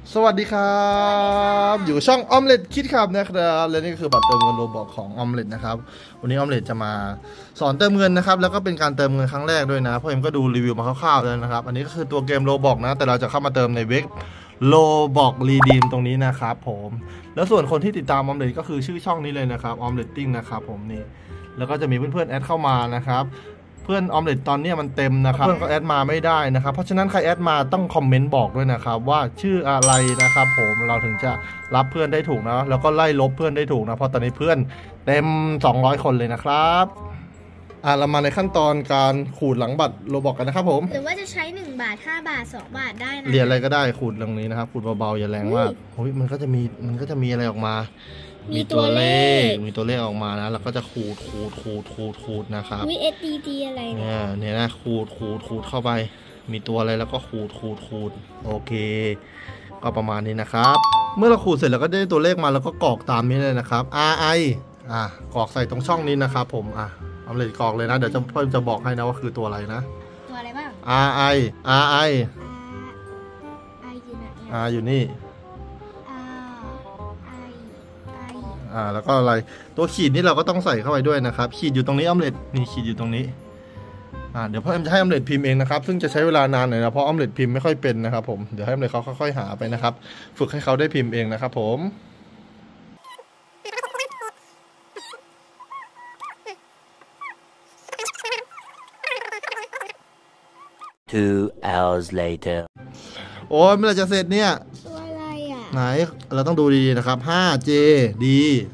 สวัสดีครับอยู่ช่องออมเล็ตคิดครับนะครับและนี่ก็คือบัตรเติมเงินโรบอกของออมเล็ตนะครับวันนี้ออมเล็ตจะมาสอนเติมเงินนะครับแล้วก็เป็นการเติมเงินครั้งแรกด้วยนะเพราะเอ็มก็ดูรีวิวมาคร่าวๆแล้วนะครับอันนี้ก็คือตัวเกมโรบอกนะแต่เราจะเข้ามาเติมในเว็บโรบอกรีดีมตรงนี้นะครับผมแล้วส่วนคนที่ติดตามออมเล็ตก็คือชื่อช่องนี้เลยนะครับออมเล็ตติ้งนะครับผมนี่แล้วก็จะมีเพื่อนๆแอดเข้ามานะครับเพื่อนออมเล็ตตอนนี้มันเต็มนะครับเพื่อนก็แอดมาไม่ได้นะครับเพราะฉะนั้นใครแอดมาต้องคอมเมนต์บอกด้วยนะครับว่าชื่ออะไรนะครับผมเราถึงจะรับเพื่อนได้ถูกนะแล้วก็ไล่ลบเพื่อนได้ถูกนะเพราะตอนนี้เพื่อนเต็ม200คนเลยนะครับเรามาในขั้นตอนการขูดหลังบัตรโรบอกกันนะครับผมหรือว่าจะใช้1 บาท5 บาท2 บาทได้นะเหรียญอะไรก็ได้ขูดตรงนี้นะครับขูดเบาๆอย่าแรงมากโอ้ยมันก็จะมีอะไรออกมามีตัวเลขออกมานะแล้วก็จะขูดนะครับมี SDD อะไรเนี่ยนะขูดเข้าไปมีตัวอะไรแล้วก็ขูดโอเคก็ประมาณนี้นะครับเมื่อเราขูดเสร็จแล้วก็ได้ตัวเลขมาแล้วก็กรอกตามนี้เลยนะครับ RI กรอกใส่ตรงช่องนี้นะครับผมออมเล็ตกรอกเลยนะเดี๋ยวเพิ่มจะบอกให้นะว่าคือตัวอะไรนะตัวอะไรบ้าง RI อยู่นี่แล้วก็อะไรตัวขีดนี่เราก็ต้องใส่เข้าไปด้วยนะครับขีดอยู่ตรงนี้ออมเล็ตนี่ขีดอยู่ตรงนี้เดี๋ยวพ่อเอ็มจะให้ออมเล็ตพิมพ์เองนะครับซึ่งจะใช้เวลานานหน่อยนะเพราะออมเล็ตพิมพ์ไม่ค่อยเป็นนะครับผมเดี๋ยวให้ออมเล็ตเขาค่อยๆหาไปนะครับฝึกให้เขาได้พิมพ์เองนะครับผม 2 hours later โอ้ยเมื่อไหร่จะเสร็จเนี่ยตัวอะไรไหนเราต้องดูดีๆนะครับ 5J D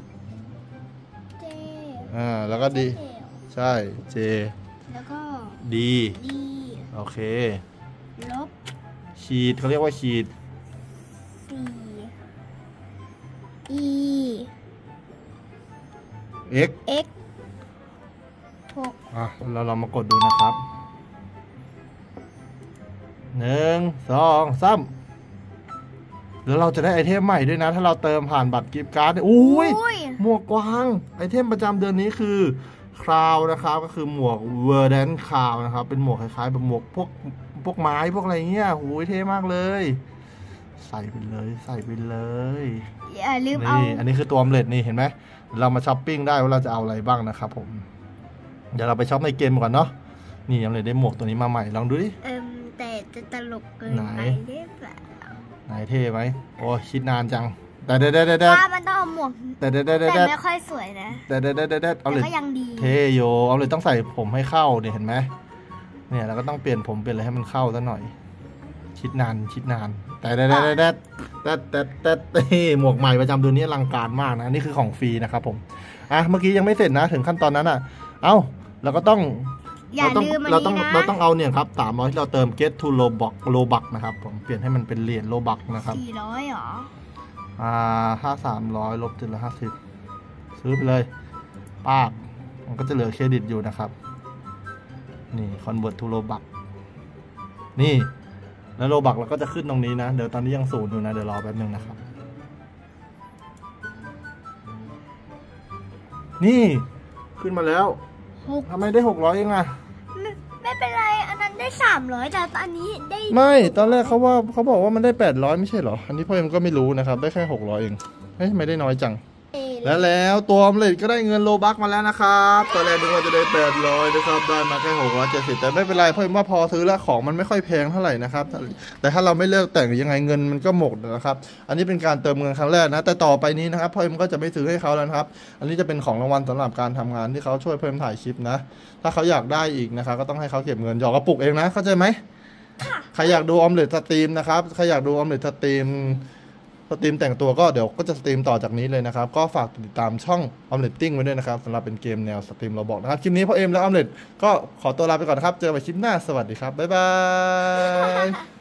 แล้วก็ D ใช่ J แล้วก็ D โอเคลบขีดเขาเรียกว่าขีด 4 E X 6 เรามากดดูนะครับ1 2 3แล้วเราจะได้ไอเทมใหม่ด้วยนะถ้าเราเติมผ่านบัตรกิฟต์การ์ดอุ้ยหมวกกวางไอเทมประจำเดือนนี้คือคราวนะครับก็คือหมวกเวอร์แดนคราวนะครับเป็นหมวกคล้ายๆแบบหมวกพวกไม้พวกอะไรเงี้ยหูยเท่มากเลยใส่ไปเลยอย่าลืมเอานี่อันนี้คือตัวออมเล็ตนี่เห็นไหมเรามาช้อปปิ้งได้ว่าเราจะเอาอะไรบ้างนะครับผมเดี๋ยวเราไปช้อปในเกมก่อนเนาะนี่ออมเล็ตได้หมวกตัวนี้มาใหม่ลองดูดิแต่จะตลกเกินไปได้เปล่าไหนเท่ไหมโอ้คิดนานจังแต่ว่ามันต้องเอาหมวกแต่ไม่ค่อยสวยนะแต่เอาเลยก็ยังดีเท่โยเอาเลยต้องใส่ผมให้เข้าเนี่ยเห็นไหมเนี่ยเราก็ต้องเปลี่ยนผมเปลี่ยนอะไรให้มันเข้าซะหน่อยคิดนานแต่หมวกใหม่ประจำเดือนนี้อลังการมากนะนี่คือของฟรีนะครับผมเมื่อกี้ยังไม่เสร็จนะถึงขั้นตอนนั้นเราก็ต้องเราต้องเอาเนี่ยครับ300ที่เราเติม get to robux นะครับผมเปลี่ยนให้มันเป็นเหรียญโรบักนะครับ 400หรอถ้า300ลบ750ซื้อไปเลยปากมันก็จะเหลือเครดิตอยู่นะครับนี่ convert to robux นี่แล้วโรบักเราก็จะขึ้นตรงนี้นะเดี๋ยวตอนนี้ยัง0อยู่นะเดี๋ยวรอแป๊บนึงนะครับนี่ขึ้นมาแล้วทำไมได้600เองไม่เป็นไรอันนั้นได้300แต่ตอนนี้ได้ไม่ตอนแรกเขาบอกว่ามันได้800ไม่ใช่เหรออันนี้พ่อเอ็มก็ไม่รู้นะครับได้แค่600เองไม่ได้น้อยจังแล้วตัวออมเล็ตก็ได้เงินโลบักมาแล้วนะครับตอนแรกนึกว่าจะได้800นะครับได้มาแค่670แต่ไม่เป็นไรพ่อเอ็มว่าพอซื้อแล้วของมันไม่ค่อยแพงเท่าไหร่นะครับแต่ถ้าเราไม่เลือกแต่งยังไงเงินมันก็หมดนะครับอันนี้เป็นการเติมเงินครั้งแรกนะแต่ต่อไปนี้นะครับพ่อเอ็มก็จะไม่ซื้อให้เขาแล้วครับอันนี้จะเป็นของรางวัลสำหรับการทำงานที่เขาช่วยพ่อเอ็มถ่ายคลิปนะถ้าเขาอยากได้อีกนะครับก็ต้องให้เขาเก็บเงินหยอกกระปุกเองนะเข้าใจไหมใครอยากดูออมเล็ตสตรีมนะครับใครอยากดูออมเล็ตสตรีมแต่งตัวก็เดี๋ยวก็จะสตรีมต่อจากนี้เลยนะครับก็ฝากติดตามช่องออมเล็ตติ้งไว้ด้วยนะครับสำหรับเป็นเกมแนวสตรีมเราบอกนะครับคลิปนี้พ่อเอ็มและออมเล็ตก็ขอตัวลาไปก่อนนะครับเจอกันใหม่คลิปหน้าสวัสดีครับบ๊ายบาย